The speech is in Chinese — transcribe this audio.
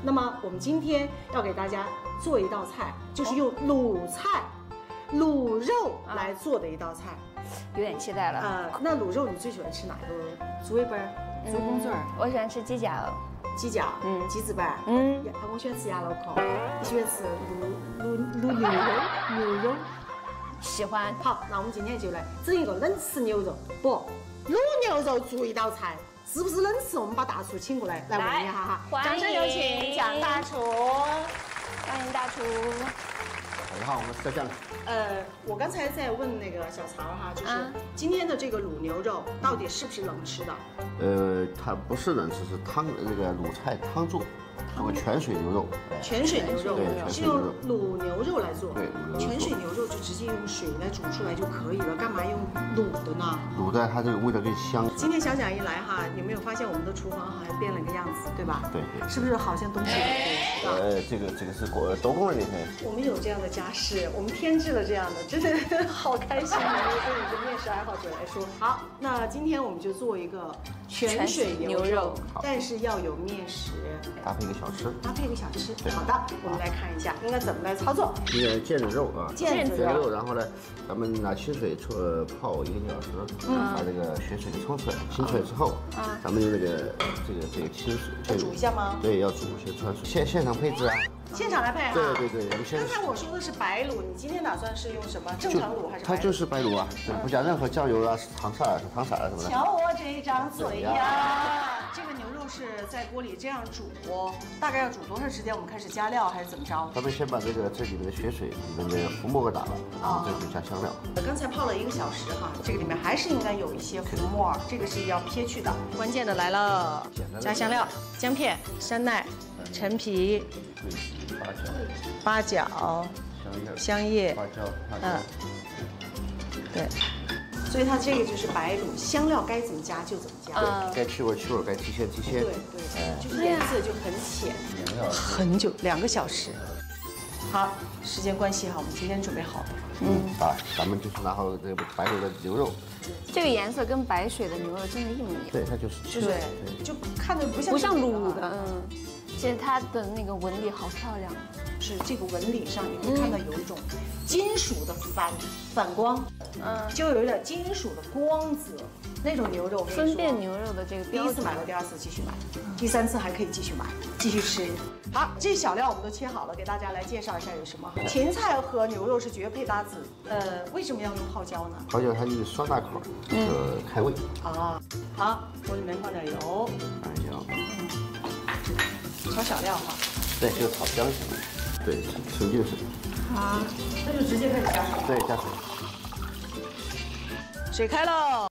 那么我们今天要给大家做一道菜，就是用卤菜、卤肉来做的一道菜。 有点期待了。 那卤肉你最喜欢吃哪个？猪尾巴儿、猪公嘴儿？ 我喜欢吃鸡脚。 鸡脚，鸡子板，我喜欢吃鸭脑壳，你喜欢吃牛肉？ 喜欢。 好，那我们今天就来整一个冷吃牛肉，不，卤牛肉做一道菜，是不是冷吃？我们把大厨请过来，来问一下哈。掌声有请蒋大厨。 欢迎大厨。 大家好，我是小蒋。 我刚才在问那个小曹哈，就是今天的这个卤牛肉到底是不是冷吃的？ 它不是冷吃，是汤那个卤菜汤做，做个泉水牛肉。 泉水牛肉是用卤牛肉来做。 对， 泉水牛肉就直接用水来煮出来就可以了，干嘛用卤的呢？ 卤的它这个味道更香。 今天小蒋一来哈，有没有发现我们的厨房好像变了个样子，对吧？ 对。 是不是好像东西很多？ 这个是多功能的。 我们有这样的家世，我们添置了这样的，真的好开心啊！对一个面食爱好者来说，好，那今天我们就做一个泉水牛肉，但是要有面食， 搭配一个小吃。 搭配一个小吃。好的，我们来看一下应该怎么来操作。 这个腱子肉啊， 腱子肉， 然后呢，咱们拿清水泡1个小时，把这个血水给冲出来，清出来之后，咱们用这个清水要煮一下吗？ 对，要煮，先焯水，现场配置啊。 现场来配哈。 对，我们先。 刚才我说的是白卤，你今天打算是用什么？正常卤还是？ 它就是白卤啊，不加任何酱油啊、糖色啊什么的。 瞧我这张嘴呀！这个牛肉是在锅里这样煮，大概要煮多长时间？我们开始加料还是怎么着？ 咱们先把这里面的血水里面的浮沫给打了，这就加香料。 刚才泡了1个小时哈，这个里面还是应该有一些浮沫，这个是要撇去的。关键的来了，加香料、姜片、山奈、陈皮、八角、香叶、 花椒， 对。所以它这个就是白卤，香料该怎么加就怎么加。 对，该去味该提鲜。 对，就是颜色就很浅。很久，2个小时。好，时间关系哈，我们提前准备好了。 咱们就是拿好这个白卤的牛肉。 这个颜色跟白水的牛肉真的一模一样。 对，它就是。 对，就看着不像卤的，其实它的那个纹理好漂亮。 是这个纹理上你会看到有一种金属的反光，就有一点金属的光泽。那种牛肉， 分辨牛肉的这个标准。 第1次买了，第2次继续买，第3次还可以继续买，继续吃。好，这小料我们都切好了，给大家来介绍一下有什么。芹菜和牛肉是绝配搭子，为什么要用泡椒呢？ 泡椒它就是酸辣口，开胃。 好，锅里面放点油，炒小料哈。 对，就炒姜行了。对，纯净水。 好，那就直接开始加水。 对，加水。 水开喽。